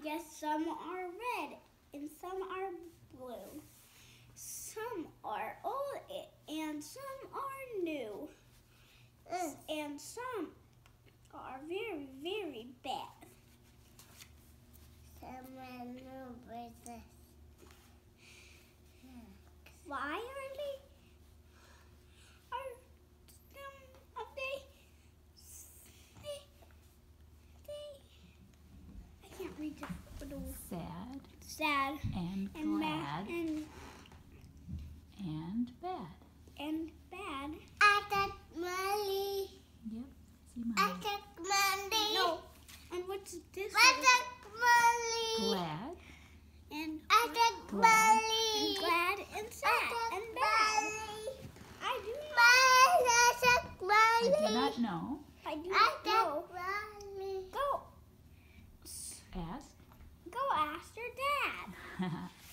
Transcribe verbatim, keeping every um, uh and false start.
Yes, some are red and some are blue. Some are old and some are new. Mm. And some are very, very bad. Some are new versus. Why are they? Are some of they? They, they I can't read the little. Sad Sad and and glad mad and and bad. and bad. I got money. Yep. See I mommy. got money. No. And what's this? I got money. Glad. And I got Glad. money. and glad and sad I got and bad. money. I do Money. I got money. I do not know. I do I not know. got money. Go Ask. go ask your dad.